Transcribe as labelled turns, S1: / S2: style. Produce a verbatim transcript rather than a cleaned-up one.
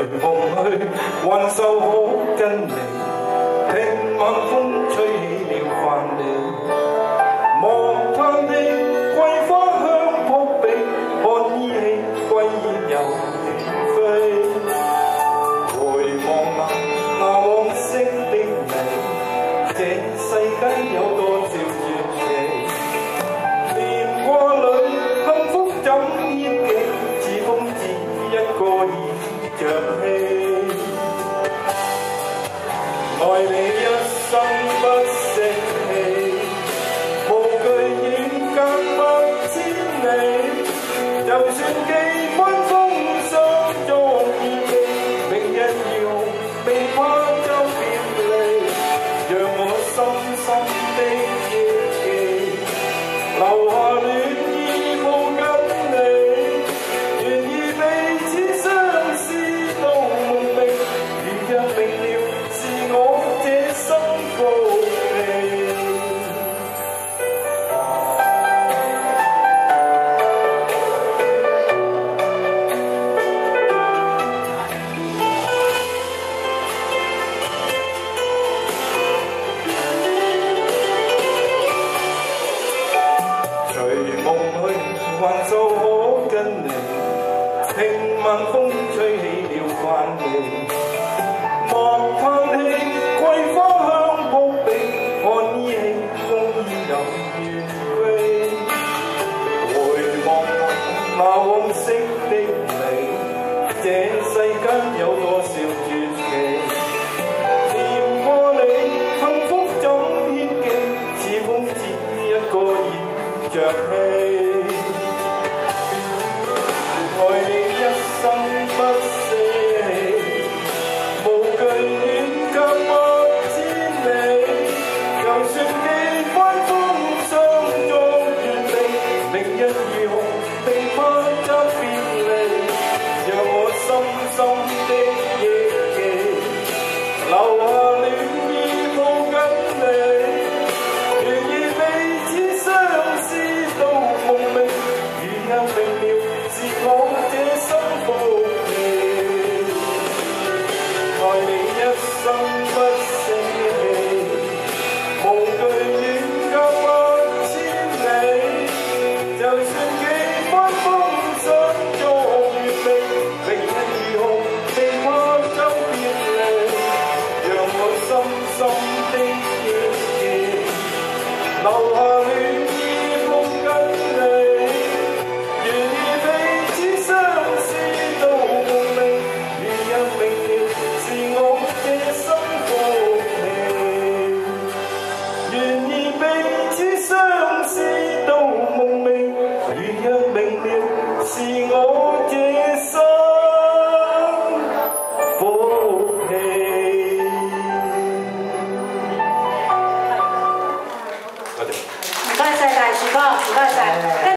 S1: 夢去，還繡好跟你。聽晚風吹起了帆籬，望他的桂花香撲鼻，看依稀歸雁又遠飛。回望那那往昔的你，這世間有多少傳奇？年過裏幸福怎憶記？似風只一個意象氣。愛你一生不息氣，無懼遠隔百千里。就算幾番風霜中意氣，明日要未怕就別離，讓我深深的憶記，留下戀意抱緊你，願意彼此相思到夢寐，如若明